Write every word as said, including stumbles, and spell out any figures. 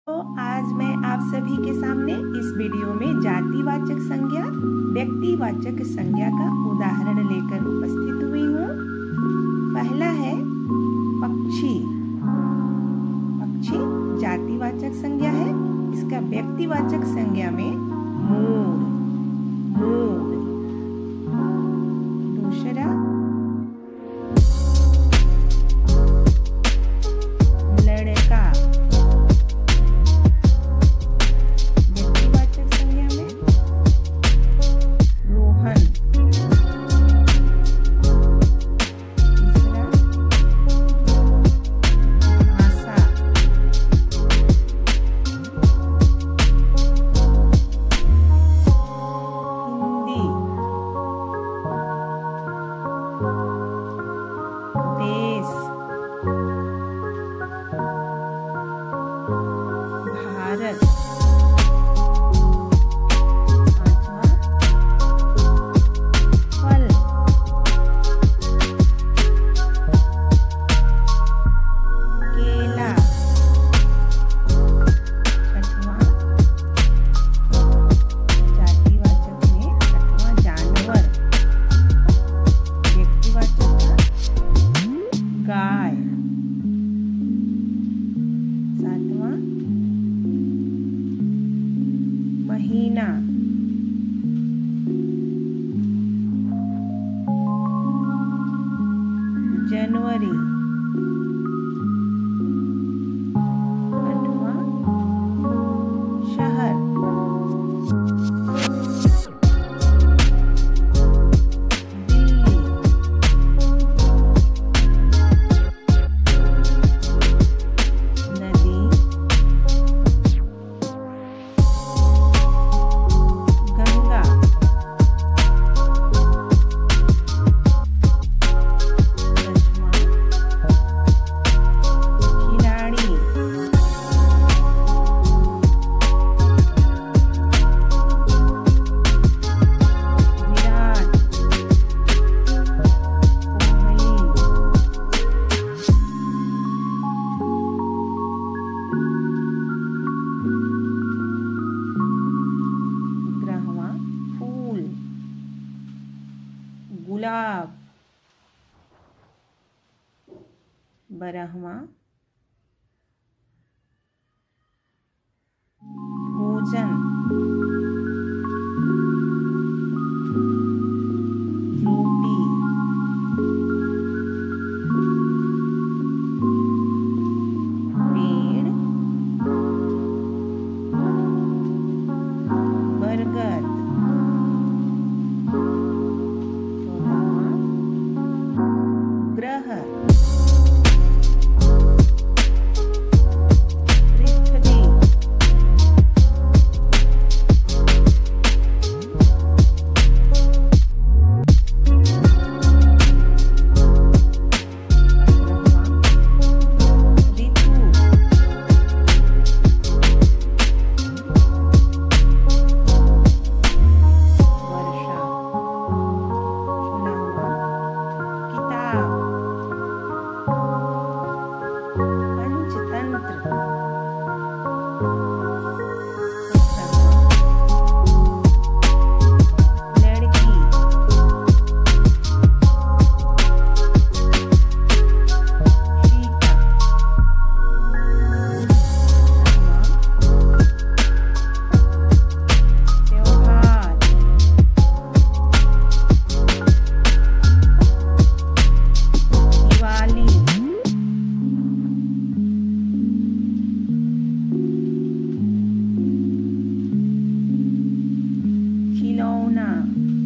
तो आज मैं आप सभी के सामने इस वीडियो में जातिवाचक संज्ञा, व्यक्तिवाचक संज्ञा का उदाहरण लेकर उपस्थित हुई हूँ। पहला है पक्षी। पक्षी जातिवाचक संज्ञा है। इसका व्यक्तिवाचक संज्ञा में मोर। मोर। दूसरा लड़का। व्यक्तिवाचक संज्ञा में रोहन। तीसरा आशा। हिंदी। देश। भारत। पांचवा फल। केला। छठवां जातिवाचक में छठवां जानवर। व्यक्तिवाचक का गाय। सातवां महीना। जनवरी। आठवां शहर। दिल्ली। नदी। गंगा। दसवां खिलाड़ी। विराट कोहली। ग्यारहवां फूल। गुलाब। बारहवां भोजन। रोटी। पेड़। बरगद। सोलहवां ग्रह। पृथ्वी। पंद्रहवां ऋतु। वर्षा। सोलहवां किताब। पंचतंत्र। सत्रहवां लड़की। शीता। अठारहवां त्योहार। दिवाली। खिलौना।